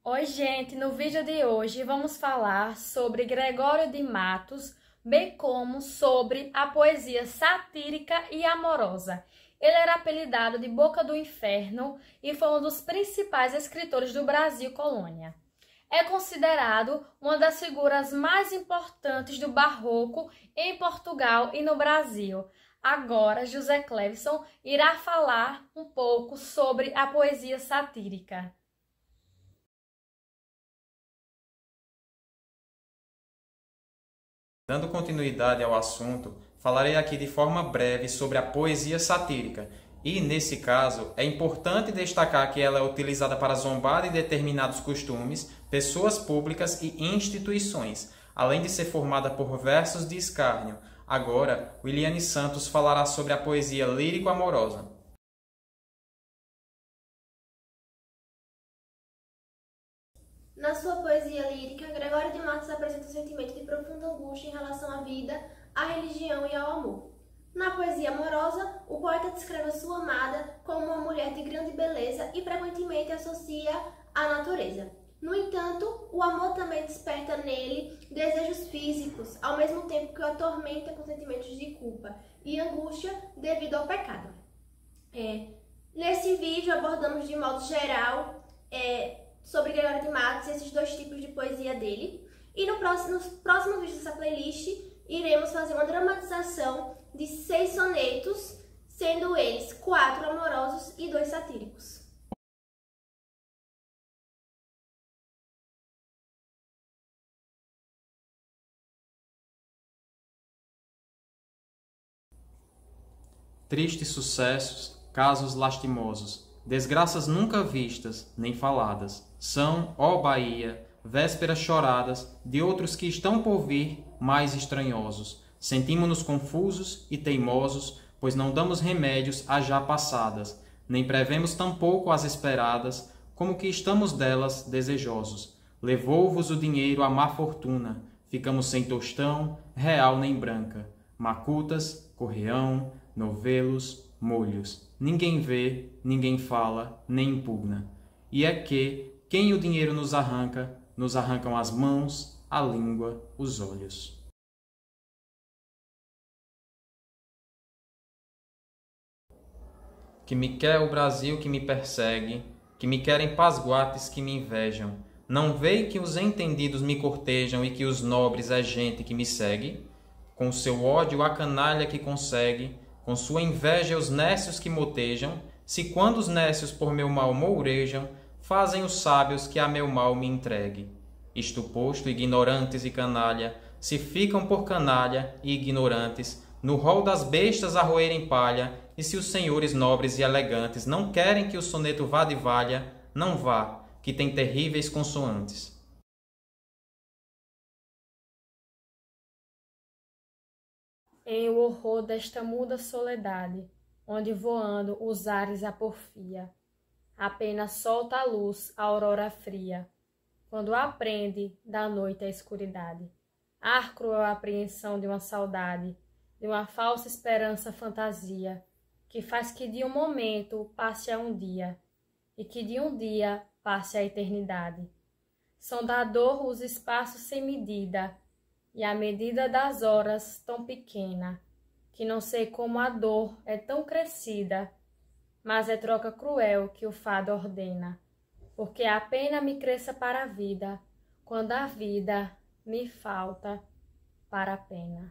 Oi, gente! No vídeo de hoje vamos falar sobre Gregório de Matos, bem como sobre a poesia satírica e amorosa. Ele era apelidado de Boca do Inferno e foi um dos principais escritores do Brasil colônia. É considerado uma das figuras mais importantes do Barroco em Portugal e no Brasil. Agora, José Clevison irá falar um pouco sobre a poesia satírica. Dando continuidade ao assunto, falarei aqui de forma breve sobre a poesia satírica. E, nesse caso, é importante destacar que ela é utilizada para zombar de determinados costumes, pessoas públicas e instituições, além de ser formada por versos de escárnio. Agora, Williane Santos falará sobre a poesia lírico-amorosa. Na sua poesia lírica, Gregório de Matos apresenta um sentimento de profunda angústia em relação à vida, à religião e ao amor. Na poesia amorosa, o poeta descreve a sua amada como uma mulher de grande beleza e frequentemente associa à natureza. No entanto, o amor também desperta nele desejos físicos, ao mesmo tempo que o atormenta com sentimentos de culpa e angústia devido ao pecado. Nesse vídeo abordamos de modo geral sobre Gregório de Matos, esses dois tipos de poesia dele. E nos próximos vídeos dessa playlist, iremos fazer uma dramatização de 6 sonetos, sendo eles 4 amorosos e 2 satíricos. Tristes sucessos, casos lastimosos, desgraças nunca vistas nem faladas, são, ó Bahia, vésperas choradas de outros que estão por vir mais estranhosos. Sentimos-nos confusos e teimosos, pois não damos remédios às já passadas, nem prevemos tampouco as esperadas, como que estamos delas desejosos. Levou-vos o dinheiro a má fortuna, ficamos sem tostão, real nem branca, macutas, correão, novelos, molhos. Ninguém vê, ninguém fala, nem impugna. E é que, quem o dinheiro nos arrancam as mãos, a língua, os olhos. Que me quer o Brasil que me persegue, que me querem pasguates que me invejam. Não veem que os entendidos me cortejam e que os nobres é gente que me segue? Com seu ódio a canalha que consegue, com sua inveja os nécios que motejam, se quando os nécios por meu mal mourejam, fazem os sábios que a meu mal me entregue. Isto posto, ignorantes e canalha, se ficam por canalha e ignorantes, no rol das bestas a roerem palha, e se os senhores nobres e elegantes não querem que o soneto vá de valha, não vá, que tem terríveis consoantes. Em o horror desta muda soledade, onde voando os ares a porfia, apenas solta a luz a aurora fria, quando aprende da noite a escuridade. Ar cruel apreensão de uma saudade, de uma falsa esperança fantasia, que faz que de um momento passe a um dia, e que de um dia passe a eternidade. São da dor os espaços sem medida, e a medida das horas tão pequena, que não sei como a dor é tão crescida, mas é troca cruel que o fado ordena, porque a pena me cresça para a vida, quando a vida me falta para a pena.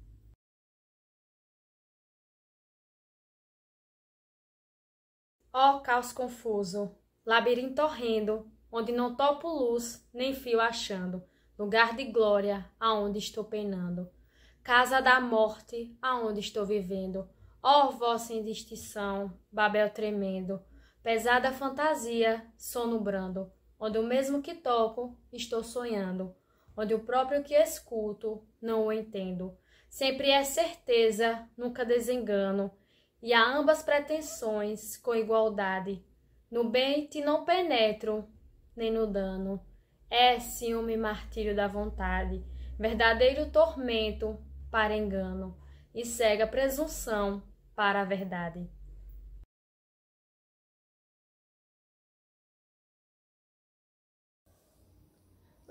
Ó caos confuso, labirinto horrendo, onde não topo luz, nem fio achando, lugar de glória, aonde estou penando, casa da morte, aonde estou vivendo, ó vossa indistinção, Babel tremendo, pesada fantasia, sono brando, onde o mesmo que toco, estou sonhando, onde o próprio que escuto, não o entendo, sempre é certeza, nunca desengano, e a ambas pretensões com igualdade, no bem te não penetro, nem no dano, é ciúme martírio da vontade, verdadeiro tormento para engano, e cega presunção para a verdade.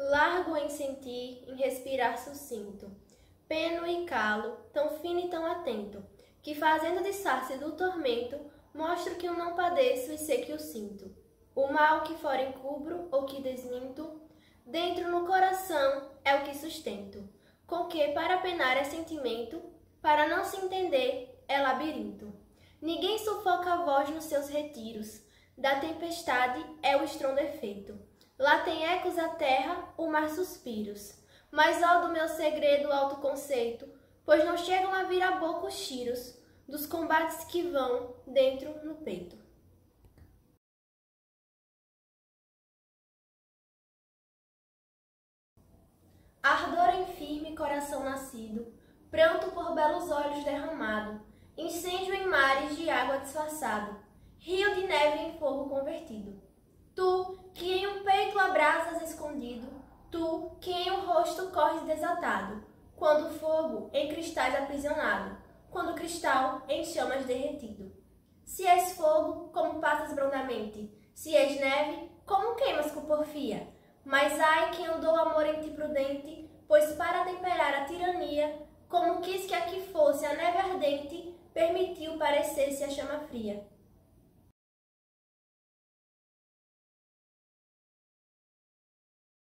largo em sentir, em respirar sucinto, peno e calo, tão fino e tão atento, que fazendo disfarce do tormento, mostro que eu não padeço e sei que o sinto. O mal que fora encubro ou que desminto, dentro no coração é o que sustento, com que para penar é sentimento, para não se entender é labirinto. Ninguém sufoca a voz nos seus retiros, da tempestade é o estrondo efeito. Lá tem ecos a terra, o mar suspiros, mas ó do meu segredo alto conceito, pois não chegam a vir a boca os tiros dos combates que vão dentro no peito. Ardor em firme coração nascido, pranto por belos olhos derramado, incêndio em mares de água disfarçado, rio de neve em fogo convertido. Tu, que em um peito abrasas escondido, tu, que em um rosto corres desatado, quando o fogo em cristais aprisionado, quando o cristal em chamas derretido. Se és fogo, como passas brandamente, se és neve, como queimas com porfia. Mas ai quem eu dou amor em ti prudente, pois para temperar a tirania, como quis que aqui fosse a neve ardente, permitiu parecer-se a chama fria.